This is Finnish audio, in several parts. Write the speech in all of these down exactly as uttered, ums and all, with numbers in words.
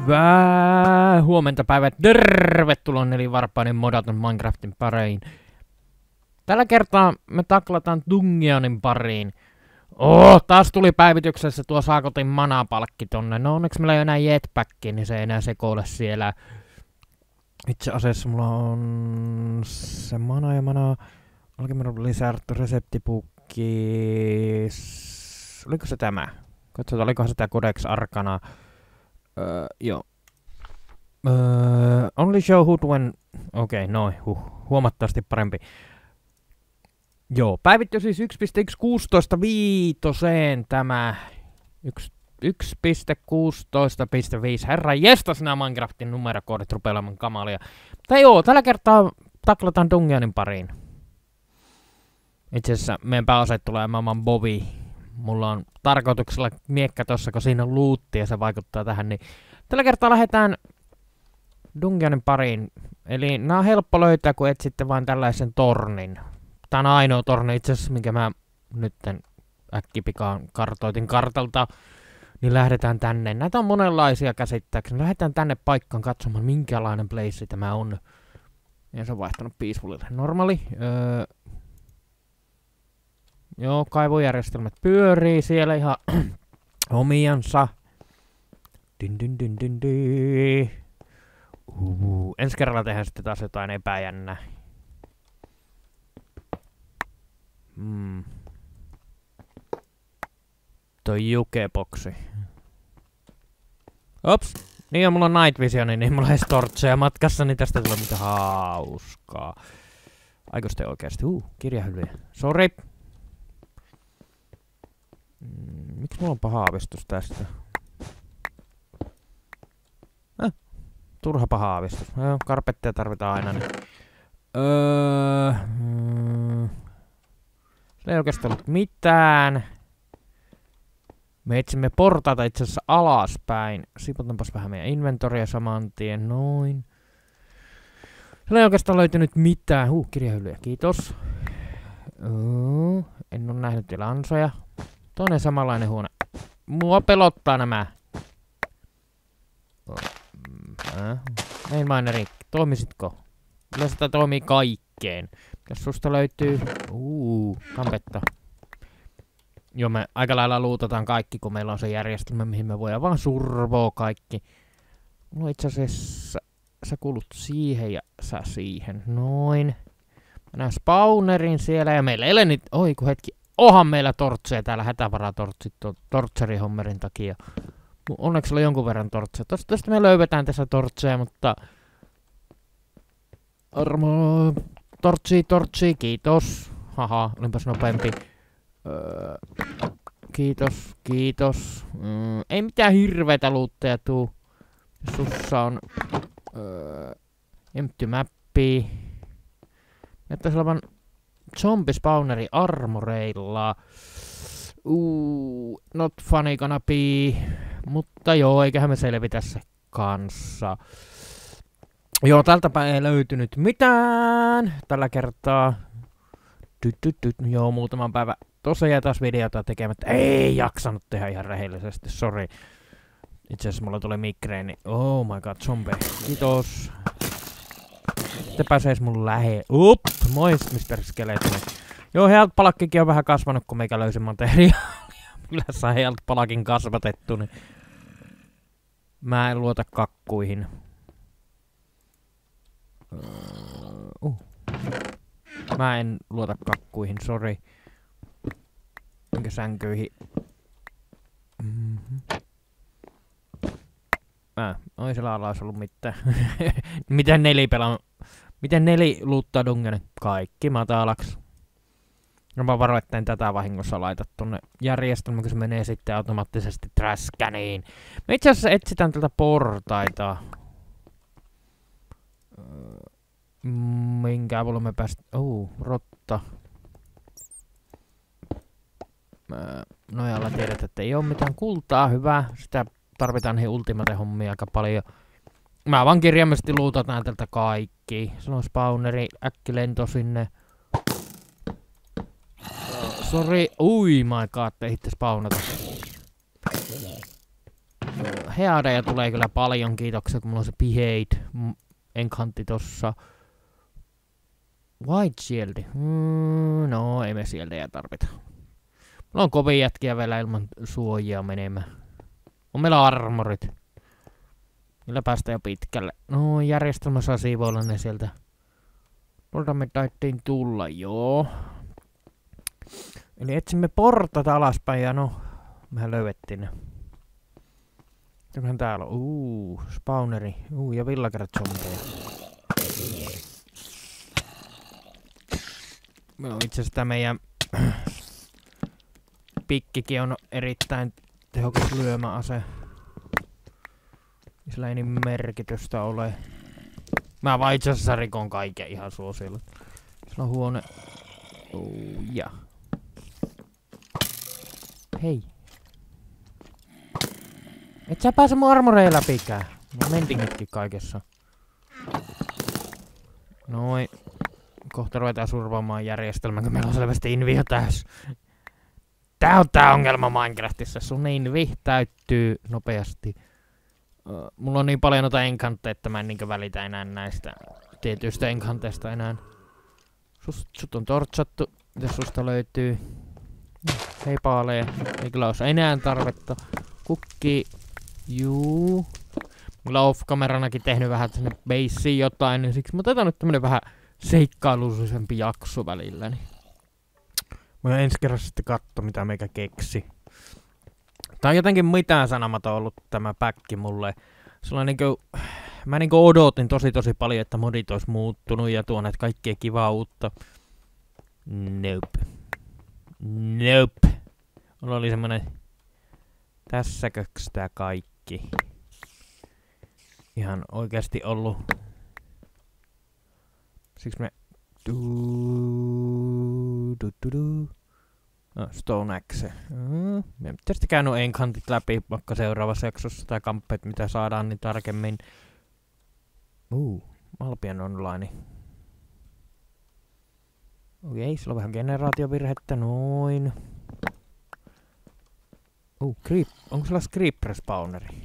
Hyvää huomenta päivät. Tervetuloa nelivarpainen modaton Minecraftin pariin. Tällä kertaa me taklataan Dungeonin pariin. Oh, taas tuli päivityksessä tuo saakotin manapalkki tonne. No onneksi meillä ei ole enää jetpackia, niin se ei enää sekoile siellä. Itse asiassa mulla on se mana ja mana. Alkemeron lisätty reseptipukki. Oliko se tämä? Katsotaan, olikohan se tää Codex Arcana. Öö, joo. Öö, only show who when... Okei, okay, noin. Huh, huomattavasti parempi. Joo, päivitty siis yksi piste yksi kuusitoista viitoseen tämä. yksi piste kuusitoista piste viisi. Herra jestas, nämä Minecraftin numerokoodit rupeaa olemaan kamalia. Tai joo, tällä kertaa taklataan Dungeonin pariin. Itse asiassa meidän pääaseet tulee maailman Bovi. Mulla on tarkoituksella miekka tossa, kun siinä on lootti ja se vaikuttaa tähän, niin tällä kertaa lähdetään Dungeonin pariin. Eli nää on helppo löytää, kun etsitte vain tällaisen tornin. Tää on ainoa torni itse asiassa, minkä mä nytten äkkipikaan kartoitin kartalta. Niin lähdetään tänne. Näitä on monenlaisia käsittääkseni. Lähdetään tänne paikkaan katsomaan, minkälainen place tämä on. Ja se on vaihtanut Peacefulille. Normaali. Öö, Joo, kaivojärjestelmät pyörii siellä ihan omiansa. Dyn dyn dyn dyn dyn. Uh, ensi kerralla tehdään sitten taas jotain epäjännää. Hmm. Toi jukeboksi. Ops. Niin on mulla on night visioni, niin mulla ei edes tortseja matkassa, niin tästä tulee mitään hauskaa. Aiko sitten oikeesti? Uh, kirjahyllyjä. Sorry. Mm, miksi mulla on paha aavistus tästä? Äh, turha paha aavistus. Joo, karpetteja tarvitaan aina. Niin. Öö, mm, se ei oikeastaan ollut mitään. Me etsimme portaita itse asiassa alaspäin. Sipotaanpas vähän meidän inventoria saman tien. Noin. Se ei oikeastaan löytynyt mitään. Huh, kirjahyllyjä. Kiitos. Öö, en ole nähnyt vielä ansoja. Toinen samanlainen huone. Mua pelottaa nämä. Äh. Ei mineri, toimisitko? Kyllä sitä toimii kaikkeen. Jos susta löytyy... Uuu, kampetta. Joo, me aika lailla luutataan kaikki, kun meillä on se järjestelmä, mihin me voidaan vaan survoa kaikki. No itse asiassa... Sä kuulut siihen ja sä siihen. Noin. Mä näen spawnerin siellä ja meillä ei ole niitä... Oi, kun hetki. Ohan meillä tortseja täällä, hätävaratortsit tortserihommerin takia. Onneksi oli jonkun verran tortseja. Tosta, tosta me löydetään tässä tortseja, mutta... Armo... Tortsi, tortsi, kiitos. Haha, olinpas nopeampi. Öö, kiitos, kiitos. Mm, ei mitään hirveitä luutteja tuu. Sussa on... Öö, empty mappi. Näyttäis olevan... Zombie-spawneri armoreilla. Uuu, not funny gonna be. Mutta joo, eiköhän me selvitä se kanssa. Joo, tältäpä ei löytynyt mitään tällä kertaa. Tyt, tyt, tyt. Joo, muutaman päivän tossa jäi taas videota tekemättä. Ei jaksanut tehdä ihan rehellisesti, sorry. Itse asiassa mulla tuli migreeni. Oh my god, zombie. Kiitos. Sitten pääseis mun lähe. Up! Moi, mister Skeleton. Joo, health-palakkikin on vähän kasvanut, kun meikä löysin materiaalia. Kyllä saa health-palakin kasvatettu, niin... Mä en luota kakkuihin. Uh. Mä en luota kakkuihin, sori. Enkä sänkyihin. Mm-hmm. Äh, oi siellä alla olisi ollut mitään. Miten neli pelaa? Miten neli luuttaa Dungeonin? Kaikki matalaksi. No mä varo, että en tätä vahingossa laita tonne järjestelmään, kun se menee sitten automaattisesti trashcaniin. Me itse asiassa etsitään tältä portaita. Minkä avulla me pääst... Oh, rotta. Nojalla tiedät, että ei oo mitään kultaa. Hyvä. Sitä tarvitaan niihin ultimate-hommia aika paljon. Mä vaan kirjaimellisesti luutataan tältä kaikki. Se on spawneri, äkkilento sinne. Sori, ui my god, te ehditte spawnata. Headeja tulee kyllä paljon, kiitoksia, kun mulla on se Behead enkantti tossa. White Shield. Mm, no, ei me shieldeja tarvita. Mulla on kovin jätkiä vielä ilman suojia menemään. On meillä armorit. Niillä päästään jo pitkälle. No, järjestelmä saa siivoilla ne sieltä. Tuolta me taittiin tulla, joo. Eli etsimme portat alaspäin ja no, mehän löydettiin ne. Mitäköhän täällä on? Uuu, spawneri. Uuu, ja villakerrat-zombeja. No, itse asiassa tää meidän pikkikin on erittäin tehokas lyömäase. Sillä ei niin merkitystä ole. Mä vaan itse asiassa rikon kaiken ihan suosilla. Sillä on huone. Oh, ja. Hei. Et sä pääse mun armoreilla läpikään. Mä mentin nytkin kaikessa. Noin. Kohta ruvetaan survaamaan järjestelmän, kun meillä on selvästi invi jo täys. Tää on tää ongelma Minecraftissa. Sun invi täyttyy nopeasti. Uh, mulla on niin paljon noita enkantteja, että mä en niinkö välitä enää näistä tietyistä enkanteista enää. Sust, sut on tortsattu. Mitäs susta löytyy? Hei paaleja. Ei kyllä osaa enää tarvetta. Kukki. Juu. Mulla on off-kameranakin tehnyt vähän tänne baseen jotain, niin siksi mä otetaan nyt tämmönen vähän seikkailullisempi jakso välillä. Niin. Mä ensi kerran sitten katso, mitä meikä keksi. Tää on jotenkin mitään sanomaton ollut tämä päkki mulle. Sulla niinku, mä niinku odotin tosi tosi paljon, että modit ois muuttunut ja tuoneet kaikkea kivaa uutta. Nope. Nope. Mulla oli semmonen, tässäköks tää kaikki. Ihan oikeasti ollut. Siksi me... Du, du, du, du. No, Stone Axe. Mm. Me pitäisi käydä nuo enkantit läpi vaikka seuraavassa jaksossa tai kamppeet, mitä saadaan niin tarkemmin. Uh, Albion Online. Okei, sillä on vähän generaatiovirhettä, noin. Uh, creep. Onko sillä creeper spawneri?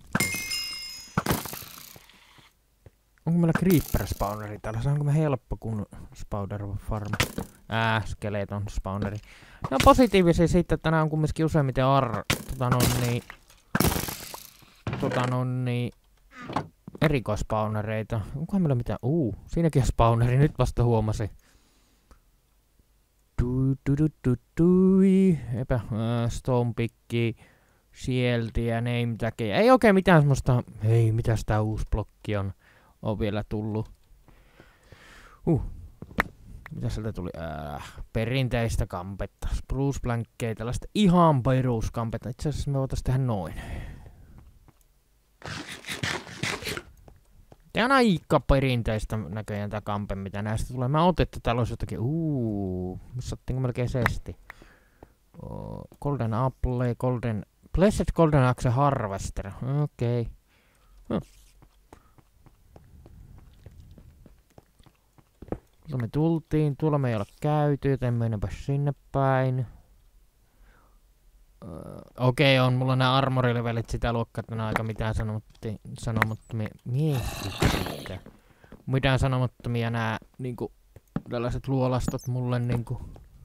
Onko meillä creeper spawneri täällä? Saanko me helppo kun spawner farm? Ää, skeleton spawneri. Ne on positiivisia siitä, että nää on kumminkin useimmiten ar... Tota nonni... Tota nonni... erikoispawnereita. Onkohan meillä mitään? Uu, siinäkin on spawneri, nyt vasta huomasin. Du du du du dui. Epä... Äh, stonepikki... Shieldia, name tagia. Ei oikein mitään semmoista... Hei, mitäs tää uusi blokki on? On vielä tullut. Uh. Mitä sieltä tuli? Äh, perinteistä kampetta. Spruce blankkeja, tällaista ihan peruskampetta. Itse asiassa me voitais tehdä noin. Tää on aika perinteistä näköjään tää kampe, mitä näistä tulee. Mä otin, että täällä olisi jotakin... Uuu, missä ottiinko melkein sesti? Oh, golden apple, golden... Blessed golden axe harvester. Okei. Okay. Huh. Tuolta me tultiin, tuolla me ei ole käyty, joten mennäpä sinne päin. Uh, Okei, okay, on mulla nää armorilevelit sitä luokkaa, että ne on aika mitään sanomattomia. Miehiä. Mitään sanomattomia nää niinku tällaiset luolastot mulle niinku.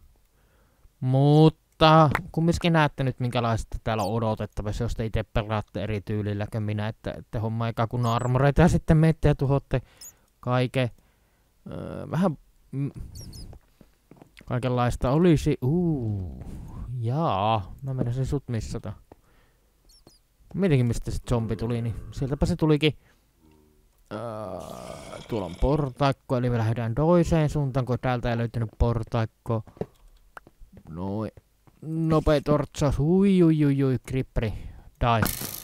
Mutta kumminkin näette nyt minkälaista täällä on odotettavassa, jos te ite pelaatte eri tyylillä kuin minä, että, että homma eikä kun armoreita ja sitten menette ja tuhoatte kaiken. Öö, vähän mm, kaikenlaista olisi. Uuu, jaa, mä menisin sut missata. Mietinkin mistä se zombi tuli, niin sieltäpä se tulikin. Öö, tuolla on portaikko, eli me lähdetään toiseen suuntaan, kun täältä ei löytynyt portaikko. Noin. Nopea tortsaus. Ui ui ui ui, creeperi. Die.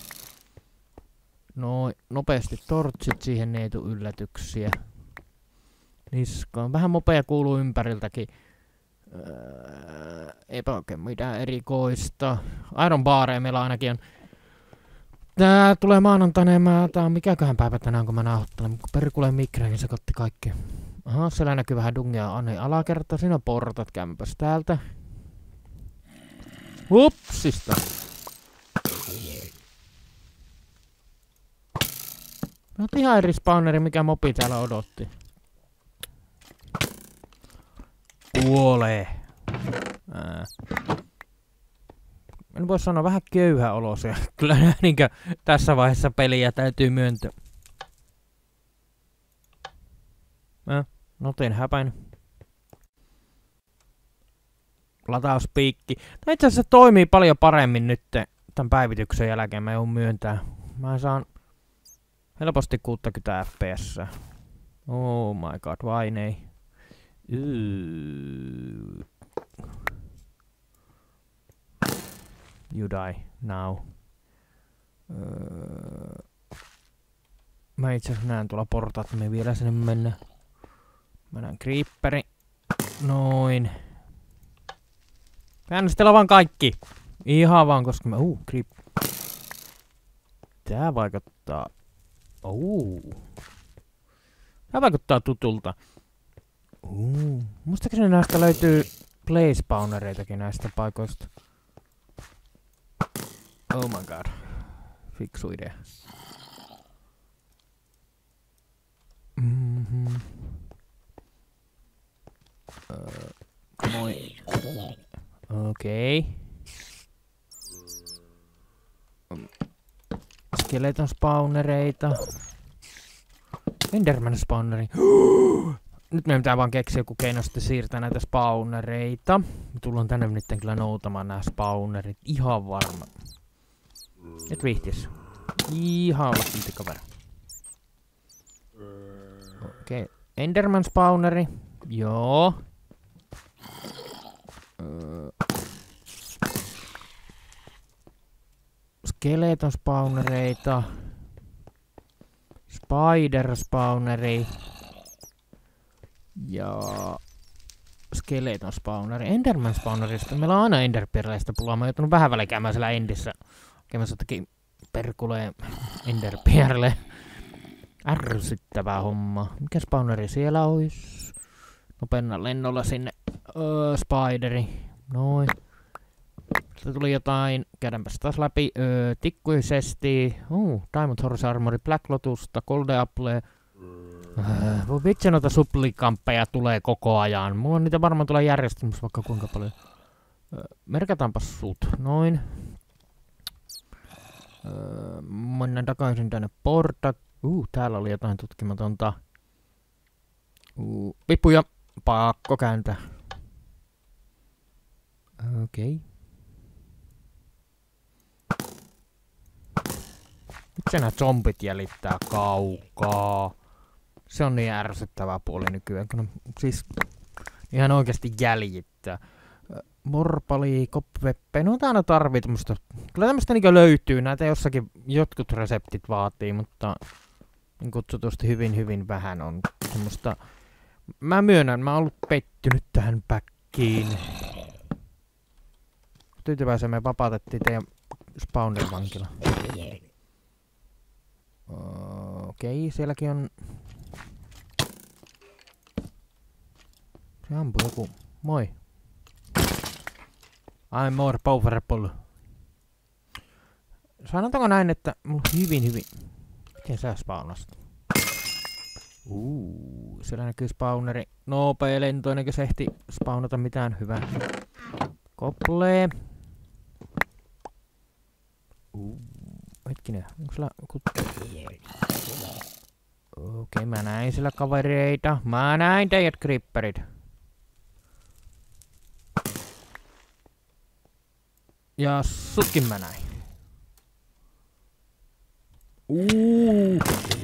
Noin, nopeasti tortsit, siihen ei tuu yllätyksiä. Niskaan. Vähän mopeja kuuluu ympäriltäkin. Öö, eipä oikein mitään erikoista. Iron Bareja meillä ainakin on. Tää tulee maanantaina ja mä... Tää on mikäköhän päivä tänään kun mä nauhoittelen. Kun perkuleen mikreen, niin se kotti kaikki. Aha, siellä näkyy vähän dungia Anni alakerta. Siinä on portat kämpäs täältä. Hupsista. No ihan eri spawneri, mikä mopi täällä odotti. Kuolee. Ää. En voi sanoa vähän köyhä olosia. Kyllä niinkö tässä vaiheessa peliä täytyy myöntää. Äh, notin häpäin. Latauspiikki. No itse asiassa toimii paljon paremmin nyt tämän päivityksen jälkeen, mä joudun myöntää. Mä saan helposti kuusikymmentä F P S. Oh my god, vain ei. Yy. You die now. Öö. Mä itse asiassa näen tuolla portaat, me vielä sinne mennä. Mä näen creeperi. Noin. Äänestellä vaan kaikki. Ihan vaan, koska mä... Uh, creep. Tää vaikuttaa... Uh. Tää vaikuttaa tutulta. Uh. Muistaakseni näistä löytyy play-spawnereitakin näistä paikoista. Oh my god. Fiksu idea. Mm-hmm. Uh, moi. Okei. Okay. Skeleton spawnereita. Enderman spawneri. Nyt meidän pitää vaan keksiä joku keino sitten siirtää näitä spawnereita. Me tullaan tänne nyt kyllä noutamaan nämä spawnerit. Ihan varma. Et vihtis. Ihan olla silti kaveri. Okei. Okay. Enderman spawneri. Joo. Öö. Skeleton spawnereita. Spider spawneri. Ja skeleton spawneri. Enderman spawnerista. Meillä on aina enderpearleista pulaa. Mä oon joutunut vähän väliin käymään siellä endissä. Käymään jotakin perkuleen enderpearle. Ärsyttävää hommaa. Mikä spawneri siellä ois? Nopeana lennolla sinne. Öö, spideri. Noin. Sitten tuli jotain. Käydäänpäs taas läpi. Öö, tikkuisesti. Uh, Diamond Horse Armory, Black Lotusta, Golden Apple. Öö, voi vitsi noita supplikamppeja tulee koko ajan. Mulla on niitä varmaan tulee järjestelmässä vaikka kuinka paljon. Öö, merkataanpas sut. Noin. Öö, mennään takaisin tänne porta. Uh, täällä oli jotain tutkimatonta. Uh, pipuja. Pakko kääntää. Okei. Okay. Miksi nämä zombit jäljittää kaukaa? Se on niin ärsyttävää puoli nykyään. No, siis ihan oikeasti jäljittää. Morpali, kopveppe. No täällä tarvii tämmöstä. Kyllä tämmöstä niinkö löytyy. Näitä jossakin jotkut reseptit vaatii, mutta niin kutsutusti hyvin hyvin vähän on semmoista. Mä myönnän, mä oon ollut pettynyt tähän päkkiin. Tyytyväisen me vapautettiin teidän spawner-vankila. Okei, okay, sielläkin on... Se ampuu joku. Moi. I'm more powerful. Sanotaanko näin, että mulla on hyvin hyvin... Miten sä spawnasit? Uuu, siellä näkyy spawneri. Nopea lento, ennen kuin se ehti spawnata mitään hyvää. Koplee. Uuu, hetkinen, onko sillä kuttu? Okei, okay, mä näin sillä kavereita. Mä näin teidät creeperit. Ja sutkin mä näin. Uuu.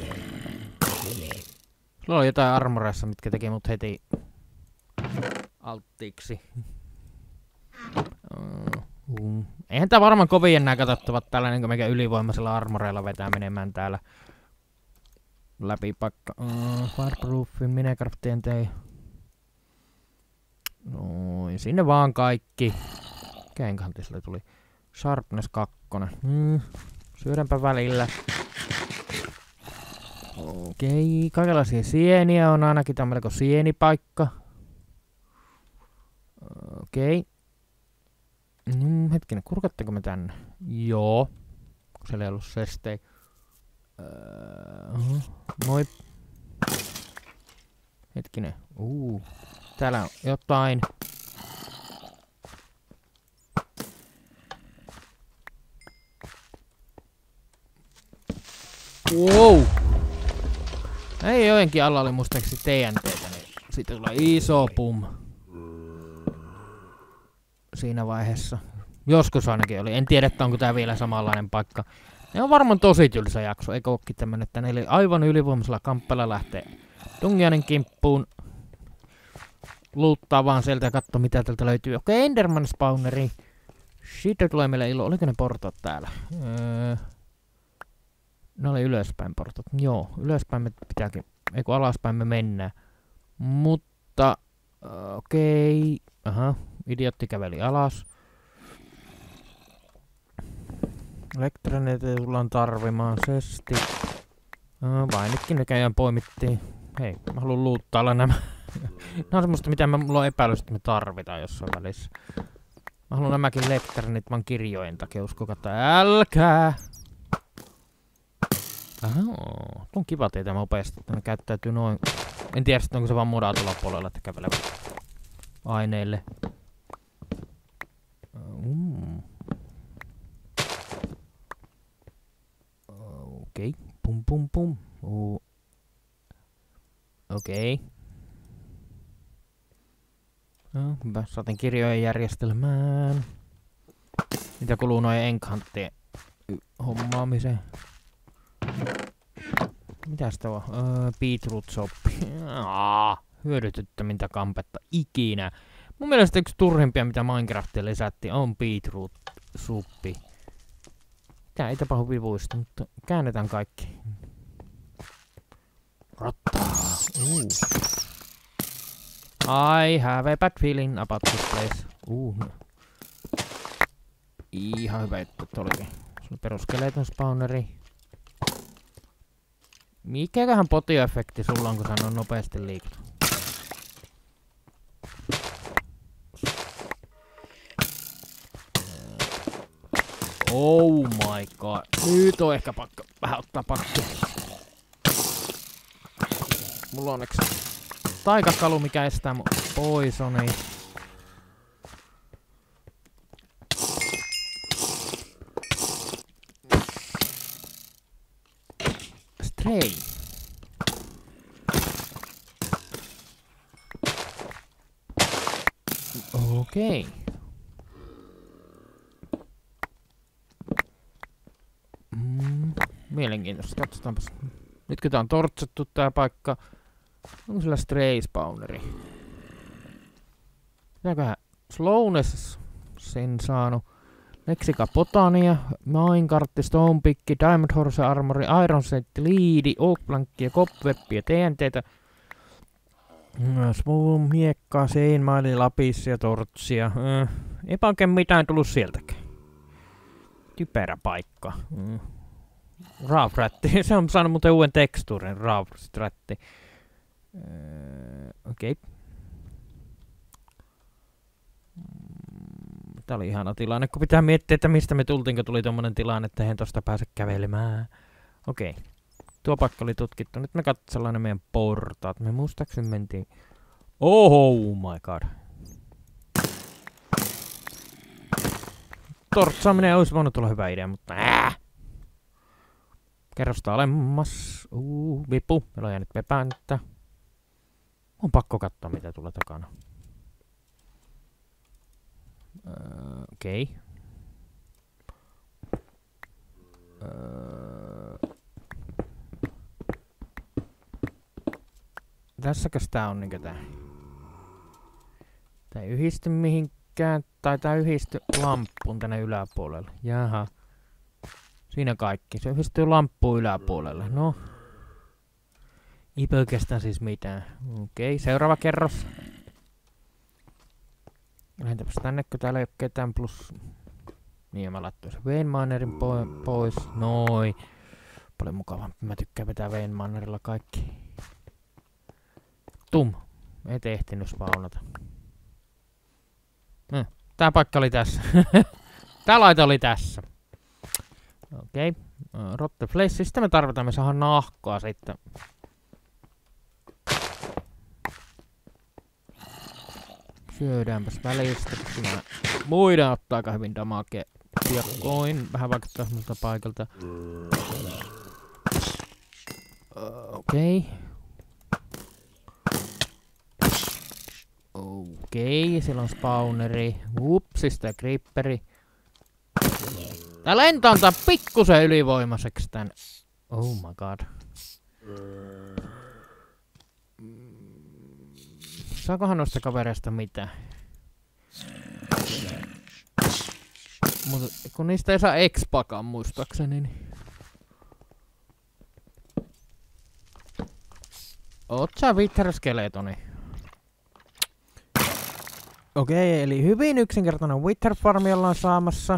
Sulla oli jotain armoreissa, mitkä teki mut heti alttiiksi. Uh, eihän tää varmaan kovin enää katsottavat tällainen, kun meikä ylivoimaisella armoreilla vetää menemään täällä läpi pakka. Uh, Fireproofin, Minecraftien tei. Noin, sinne vaan kaikki. Kenkähän sille tuli? Sharpness kaksi. Hmm. Syödäänpä välillä. Okei, kaikenlaisia sieniä on ainakin, tää on melko sienipaikka. Okei. Mm, hetkinen, kurkatteko me tänne? Joo. Kun siellä ei ollut sestei. Öö, moi. Hetkinen. Uu. Täällä on jotain. Wow. Ei jotenkin alla oli muistaakseni T N T:tä, niin siitä tulee iso pum. Siinä vaiheessa. Joskus ainakin oli. En tiedä, että onko tää vielä samanlainen paikka. Ne on varmaan tosi tylsä jakso, eikö ookin tämmönen, että ne oli aivan ylivoimaisella kamppeella lähtee Tungianin kimppuun. Luuttaa vaan sieltä ja katso mitä täältä löytyy. Okei, okay, Enderman spawneri. Siitä tulee meille ilo. Oliko ne portot täällä? Öö, ne oli ylöspäin portot. Joo, ylöspäin me pitääkin. Ei kun alaspäin me mennään. Mutta, okei. Okay. Aha, idiotti käveli alas. Elektroneita tullaan tarvimaan sesti. No, vainitkin ne käydään poimittiin. Hei, mä haluan luuttailla nämä. Nämä on semmoista, mitä mä, mulla on epäilys, että me tarvitaan jossain välissä. Mä haluan nämäkin lektranit vaan kirjojen takia, uskokaa, että älkää! Aha, tuo on kiva teitä nopeasti, että ne käyttäytyy noin. En tiedä, onko se vaan mudaa tuolla puolella, että kävelevät aineille. Mm. Okei, okay. Pum pum pum. Uh. Okei. Okay. No, hyvä. Saatiin kirjojen järjestelmään. Mitä kuluu noin enkanttien hommaamiseen? Mitä sitä on? Öö, beetroot soppi. Hyödytyttämintä kampetta ikinä. Mun mielestä yksi turhimpia, mitä Minecraftiin lisättiin, on beetroot suppi. Tää ei tapahdu vivuista, mutta käännetään kaikki. Rottaa. Uh. I have a bad feeling about this place. Uh. Ihan hyvä juttu tuolikin. Se on peruskeleton spawneri. Mikäköhän potioefekti sulla on, kun sä on nopeasti liikut? Oh my god. Nyt on ehkä pakko vähän ottaa pakko. Mulla on onneksi taikakalu, mikä estää mun poisoni. Stray. Okei. Okay. Mm, mielenkiintoista. Katsotaanpas. Nyt kun tää on tortsattu tää paikka. Onko sillä stray spawneri? Pitääköhän slowness sen saanut? Lexica botania, minecartti, stonepick, diamond horse armori, iron set, liidi, oakplankkia, cobwebbia, T N T:tä. Smooth, miekkaa, seinmaili, lapis ja tortsia. Äh, eipä oikein mitään tullut sieltäkään. Typerä paikka. Mm. Rough ratti. Se on saanut muuten uuden tekstuurin. Rough ratti. Äh, Okei. Okay. Tää oli ihana tilanne, kun pitää miettiä, että mistä me tultiin, kun tuli tommonen tilanne, että eihän tosta pääse kävelemään. Okei. Okay. Tuo paikka oli tutkittu. Nyt me katsellaan ne meidän portaat. Me muistaakseni mentiin... Oh my god. Tortsaaminen olisi voinut tulla hyvä idea, mutta ää! Kerrosta alemmas. Uh, vipu. Meillä on jäänyt vepääntä. On pakko katsoa, mitä tulee takana. Uh, Okei. Okay. Uh, Tässäkäs tää on niinkö tää? Tää ei yhdisty mihinkään, tai tää yhdisty lamppuun tänne yläpuolelle. Jaha. Siinä kaikki. Se yhdistyy lamppuun yläpuolelle. No. Ei oikeastaan siis mitään. Okei, okay, seuraava kerros. Lähdetäänpäs tänne, kun täällä ei oo ketään plus... Niin, mä laittoin sen Veinminerin po pois. Noin. Paljon mukavampi. Mä tykkään vetää Veinminerilla kaikki. Tum. Et ehtinyt spawnata. Tää paikka oli tässä. Tää laite oli tässä. Okei. Okay. Rotte flesh. Sitten me tarvitaan, me saadaan nahkoa sitten. Syödäänpäs välistä, koska mä voidaan ottaa aika hyvin damakea. Piakkoin. Vähän vaikuttaa semmoilta paikalta. Okei. Okay. Okei, okay, siellä on spawneri. Upsista ja creeperi. Tää lento antaa pikkusen ylivoimaiseksi tän. Oh my god. Saakohan noista kavereista mitään? Mut kun niistä ei saa expakaan muistaakseni, niin... Oot sä Wither Skeletoni? Okei, okay, eli hyvin yksinkertainen Wither farmi ollaan saamassa.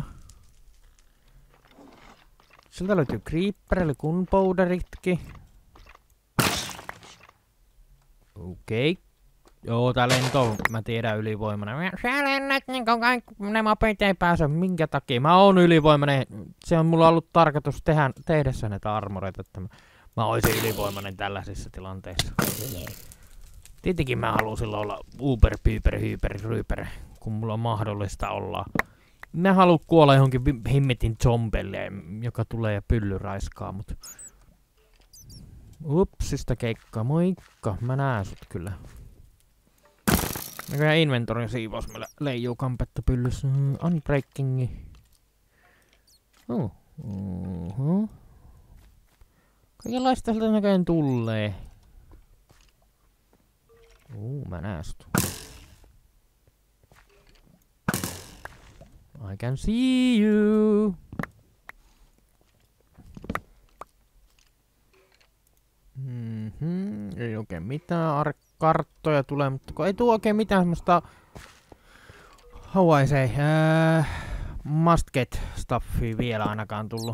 Sieltä löytyy creeper eli gunpowderitkin. Okei. Okay. Joo, tää lento on, mä tiedän, ylivoimainen. Sä lennät niinku kaikki, ne mapit ei pääse, minkä takia? Mä oon ylivoimainen. Se on mulla ollut tarkoitus tehdä, tehdessä näitä armoreita, että mä, mä oisin ylivoimainen tällaisissa tilanteissa. Tietenkin mä haluun silloin olla uber, pyyper, hyper, ryyper, kun mulla on mahdollista olla. Mä haluun kuolla johonkin himmetin zombelle, joka tulee ja pylly raiskaa mut. Upsista keikkaa, moikka, mä näen sut kyllä. Näköjään inventorin siivous meillä leijuu kampetta pyllyssä. Unbreakingi. Oh. Uh-huh. Kaikenlaista sieltä näköjään tulee. Uh, mä näen sut. I can see you. Mm-hmm. Ei oikein mitään karttoja tulee, mutta kun ei tuu oikein mitään semmoista... How I say? Uh, must get stuffia vielä ainakaan tullut.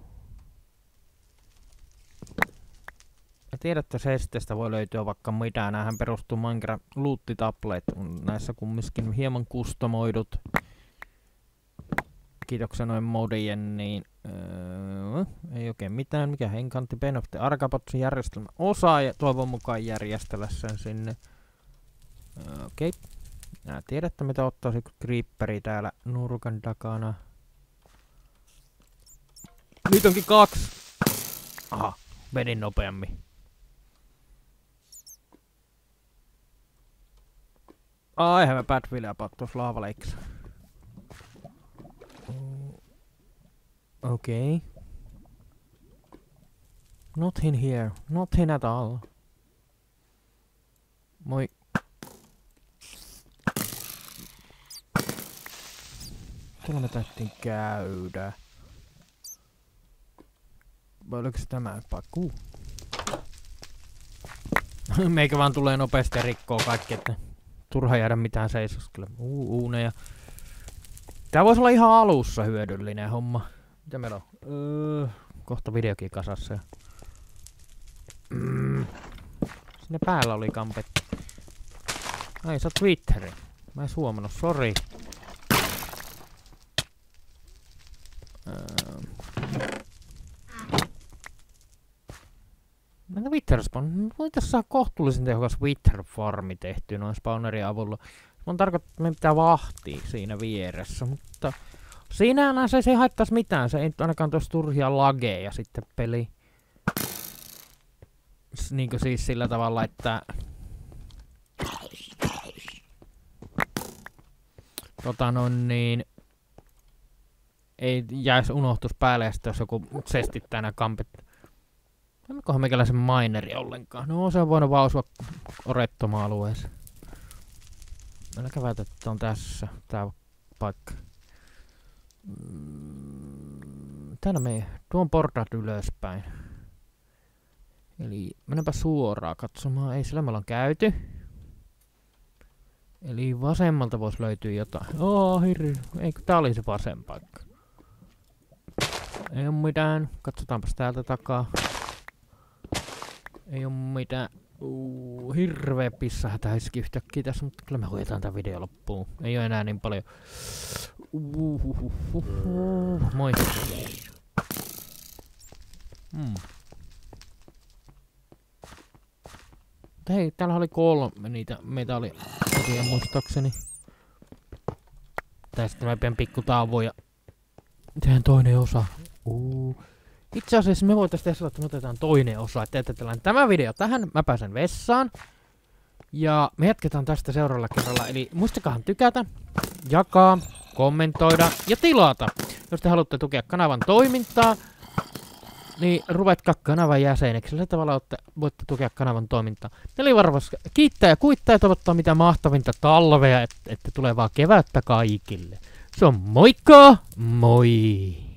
Ja tiedätte, sestestä voi löytyä vaikka mitään. Näähän perustuu Minecraft loot-tablet. Näissä kumminkin hieman kustomoidut. Kiitoksia noin modien, niin öö, ei oikein mitään. Mikä henkantti Ben of the Argabotsin järjestelmä osaa ja toivon mukaan järjestellä sen sinne. Öö, Okei. Okay. Nää tiedätte mitä ottaa se creeperi täällä nurkan takana. Nyt onkin kaksi. Aha, vedin nopeammin. I have a bad feeling about those lava lakes. Okay. Not in here. Not in at all. Moi. Täällä me täyttiin käydä. Vai oliko se tämä paikku? Meikä vaan tulee nopeasti ja rikkoo kaikki, että turha jäädä mitään seisoskelle. Uu, uuneja. Tää voisi olla ihan alussa hyödyllinen homma. Mitä meillä on? Öö, kohta videokin kasassa. Mm. Sinne päällä oli kampetti. Ai sä oot Twitteri. Mä en suomannut, sori. Öö. Näitä Wither spawn. Voitais saa kohtuullisen tehokas Wither farmi tehtyä noin spawnerien avulla. Mun tarkoittaa, että me pitää vahtia siinä vieressä, mutta siinähän se, se ei haittais mitään. Se ei ainakaan tuossa turhia lageja sitten peli. Niinkö siis sillä tavalla, että tota no niin ei jäisi unohtus päälle ja sitten jos joku sestittää nää kampit. Onkohan meikäläisen mineri ollenkaan? No se on voinut vaan osua orettomaa-alueeseen. Älkää väitä, että on tässä tää paikka. Mm, täällä me tuon portaat ylöspäin. Eli mennäänpä suoraan katsomaan. Ei sillä me ollaan käyty. Eli vasemmalta voisi löytyä jotain. Oo, hirri. Eikö tää oli se vasen paikka? Ei oo mitään. Katsotaanpas täältä takaa. Ei oo mitään. Uuu, hirveä pissahätä iski yhtäkkiä tässä, mutta kyllä me hoidetaan tää video loppuun. Ei oo enää niin paljon. Uhuhuhuhu. Moi. Hmm. Hei, täällä oli kolme niitä metallia muistaakseni. Tästä mä pidän pikku tauon ja tehdään toinen osa. Uh. Itse asiassa me voitais tehdä, että me otetaan toinen osa. Että jätetään tämä video tähän, mä pääsen vessaan. Ja me jatketaan tästä seuraavalla kerralla. Eli muistakahan tykätä, jakaa, kommentoida ja tilata. Jos te haluatte tukea kanavan toimintaa, niin ruvetkaa kanavan jäseneksi. Sillä tavalla olette, voitte tukea kanavan toimintaa. Eli varmasti kiittää ja kuittaa ja toivottaa mitä mahtavinta talvea, että, että tulevaa kevättä kaikille. Se on moikka! Moi!